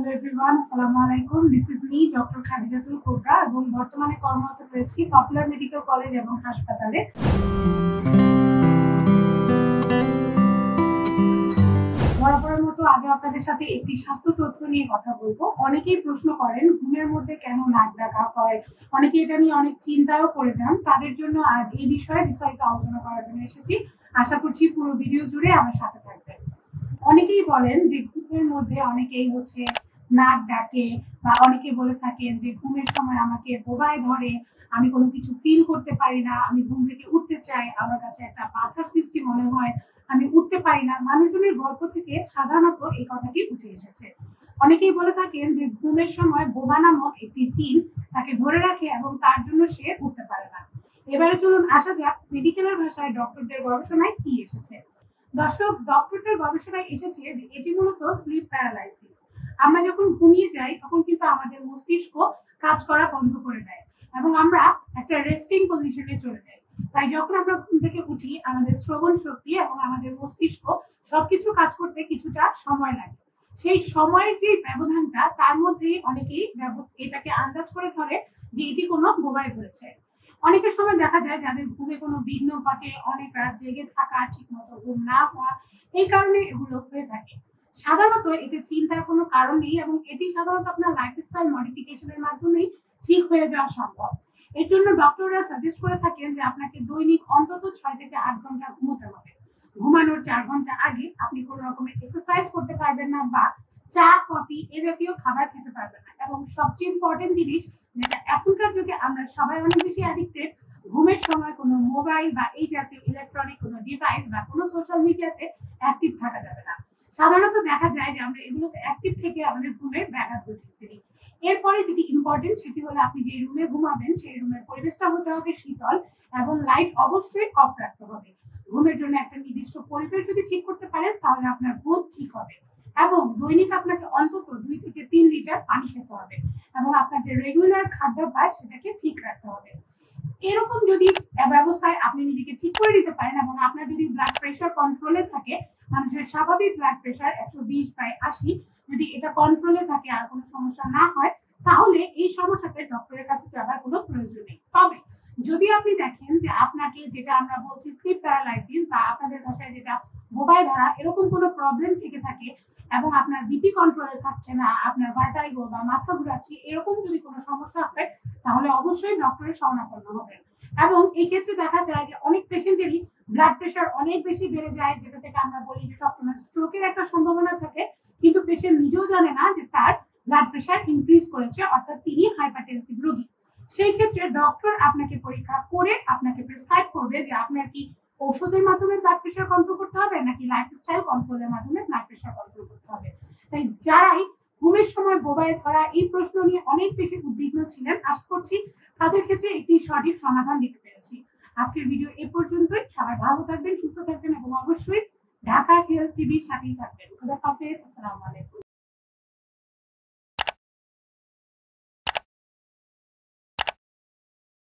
Hello everyone, আসসালামু আলাইকুম। This is me doctor Khadijatul Kobra এবং বর্তমানে কর্মরত রয়েছি পপুলার মেডিকেল কলেজ এবং হাসপাতালে। বরাবরের মতো আজও আপনাদের সাথে একটি স্বাস্থ্য তথ্য নিয়ে কথা বলবো। অনেকেই প্রশ্ন করেন ঘুমের মধ্যে কেন নাক ডাকা হয়, অনেকে এটা নিয়ে অনেক চিন্তাও করে যান। তাদের জন্য আজ এই বিষয়ে বিস্তারিত আলোচনা করার জন্য এসেছি। আশা করছি পুরো ভিডিও জুড়ে আমার সাথে থাকবেন। অনেকেই বলেন যে ঘুমের মধ্যে অনেকেই নাক ডাকে বা অনেকে বলে থাকেন যে ঘুমের সময় আমাকে বোবায় ধরে, আমি কোনো কিছু ফিল করতে পারি না, আমি ঘুম থেকে উঠতে চাই, আমার কাছে একটা বাধার সৃষ্টি মনে হয়, আমি উঠতে পারি না। মানুষজনের গল্প থেকে সাধারণত এই কথাটি উঠে এসেছে। অনেকেই বলে থাকেন যে ঘুমের সময় বোবা নামক একটি জিন তাকে ধরে রাখে এবং তার জন্য সে উঠতে পারে না। এবারে চলুন আসা যাক মেডিকেলের ভাষায় ডক্টরদের গবেষণায় কি এসেছে। দর্শক, ডক্টরদের গবেষণায় এসেছে যে এটি মূলত স্লিপ প্যারালাইসিস। আমরা যখন ঘুমিয়ে যাই তখন কিন্তু আমাদের মস্তিষ্ক কাজ করা বন্ধ করে দেয় এবং আমরা একটা রেস্টিং পজিশনে চলে যাই। তাই যখন আমরা ঘুম থেকে উঠি আমাদের শ্রবণ শক্তি এবং আমাদের মস্তিষ্ক সবকিছু কাজ করতে কিছুটা সময় লাগে। সেই সময়ের যে ব্যবধানটা তার মধ্যেই অনেকেই এটাকে আন্দাজ করে ধরে যে এটি কোনো বোবায় ধরেছে। অনেকের সময় দেখা যায় যাদের ঘুমে কোনো বিঘ্ন ঘটে, অনেক রাত জেগে থাকা, ঠিক মতো ঘুম না হওয়া, এই কারণে এগুলো হয়ে থাকে। সাধারণত এতে চিন্তার কোনো কারণ নেই এবং এটি সাধারণত আপনার লাইফস্টাইল মডিফিকেশনের মাধ্যমেই ঠিক হয়ে যাওয়া সম্ভব। এর জন্য ডক্টররা সাজেস্ট করে থাকেন যে আপনাকে দৈনিক অন্তত 6 থেকে 8 ঘন্টা ঘুমোতে হবে। ঘুমানোর 4 ঘন্টা আগে আপনি কোনো রকমের এক্সারসাইজ করতে পারবেন না বা চা, কফি এ জাতীয় খাবার খেতে পারবেন না। এবং সবচেয়ে ইম্পর্টেন্ট জিনিস, যেটা এখনকার যুগে আমরা সবাই অনেক বেশি অ্যাডিক্টেড, ঘুমের সময় কোনো মোবাইল বা এই জাতীয় ইলেকট্রনিক কোনো ডিভাইস বা কোনো সোশ্যাল মিডিয়াতে অ্যাক্টিভ থাকা যাবে না। সাধারণত দেখা যায় যে আমরা এগুলোতে অ্যাক্টিভ থেকে আমাদের ঘুমের ব্যাঘাত ঘটিয়ে ফেলি। এরপরে যেটি ইম্পর্টেন্ট সেটি হলো আপনি যে রুমে ঘুমাবেন সেই রুমের পরিবেশটা হতে হবে শীতল এবং লাইট অবশ্যই অফ রাখতে হবে। ঘুমের জন্য একটা নির্দিষ্ট পরিবেশ যদি ঠিক করতে পারেন তাহলে আপনার ঘুম ঠিক হবে। এবং দৈনিক আপনাকে অন্তত 2 থেকে 3 লিটার পানি খেতে হবে এবং আপনার যে রেগুলার খাদ্যাভ্যাস সেটাকে ঠিক রাখতে হবে। এরকম যদি ব্যবস্থায় আপনি নিজেকে ঠিক করে নিতে পারেন এবং আপনার যদি ব্লাড প্রেশার কন্ট্রোলে থাকে, মানুষের স্বাভাবিক ব্লাড প্রেশার 120/80, যদি এটা কন্ট্রোলে থাকে আর কোনো সমস্যা না হয়, তাহলে এই সমস্যাতে ডক্টরের কাছে যাবার কোনো প্রয়োজন নেই। তবে যদি আপনি দেখেন যে আপনাকে, যেটা আমরা বলছি স্লিপ প্যারালাইসিস বা আপনাদের ভাষায় যেটা বোবায় ধরা, এরকম কোনো প্রবলেম থেকে থাকে এবং আপনার বিপি কন্ট্রোলে থাকছে না, আপনার ভার্টাইগো বা মাথা ঘোরাচ্ছে, এরকম যদি কোনো সমস্যা হয় তাহলে অবশ্যই ডক্টরের শরণাপন্ন হবেন। এবং এই ক্ষেত্রে দেখা যায় যে অনেক পেশেন্টেরই ব্লাড প্রেশার অনেক বেশি বেড়ে যায়, যেটা থেকে আমরা বলি যে সবসময় স্ট্রোকের একটা সম্ভাবনা থাকে, কিন্তু পেশেন্ট নিজেও জানে না যে তার ব্লাড প্রেশার ইনক্রিজ করেছে, অর্থাৎ তিনি হাইপারটেনসিভ রোগী। সেই ক্ষেত্রে ডক্টর আপনাকে পরীক্ষা করে আপনাকে প্রেসক্রাইব করবে যে আপনার কি ঔষধের মাধ্যমে ব্লাড প্রেশার কন্ট্রোল করতে হবে নাকি লাইফস্টাইল কন্ট্রোলের মাধ্যমে ব্লাড প্রেশার কন্ট্রোল করতে হবে। তাই যারাই ঘুমের সময় বোবায় ধরা এই প্রশ্ন নিয়ে অনেক বেশি উদ্বিগ্ন ছিলেন, আশা করছি তাদের ক্ষেত্রে একটি সঠিক সমাধান দিতে পেরেছি। আজকের ভিডিও এ পর্যন্তই। সবাই ভালো থাকবেন, সুস্থ থাকবেন এবং অবশ্যই ঢাকা হেলথ টিভির সাথেই থাকবেন। খোদা হাফেজ, আসসালামু আলাইকুম।